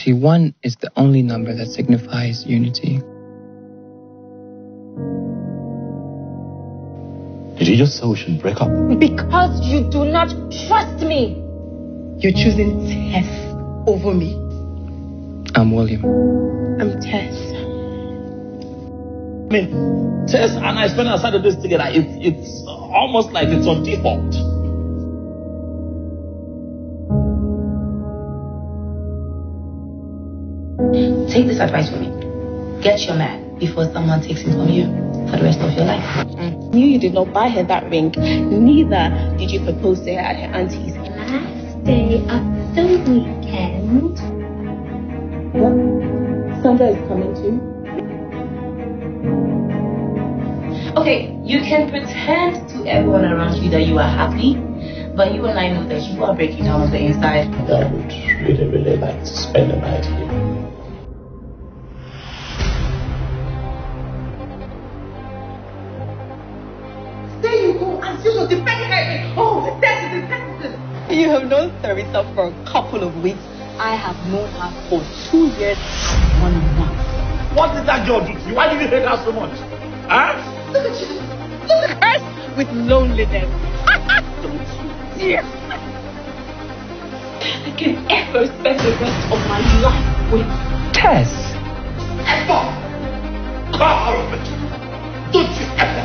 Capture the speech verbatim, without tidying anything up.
see, one is the only number that signifies unity. Did you just say we should break up? Because you do not trust me. You're choosing Tess over me. I'm William. I'm Tess. I mean, Tess and I spend our Saturdays together. It's, it's almost like it's on default. Take this advice from me. Get your man before someone takes it from you for the rest of your life. Mm. Knew you did not buy her that ring. Neither did you propose to her at her auntie's. Last day of the weekend. What? Sandra is coming too? Okay, you can pretend to everyone around you that you are happy, but you and I know that you are breaking down on the inside. I would really, really like to spend the night here. You have known Teresa for a couple of weeks. I have known her for two years, one month. What did that girl do to you? Why did you hate her so much? Huh? Look at you. Look at her with loneliness. Don't you dare. I can ever spend the rest of my life with Tess! Ever! Call her of it! Don't you ever!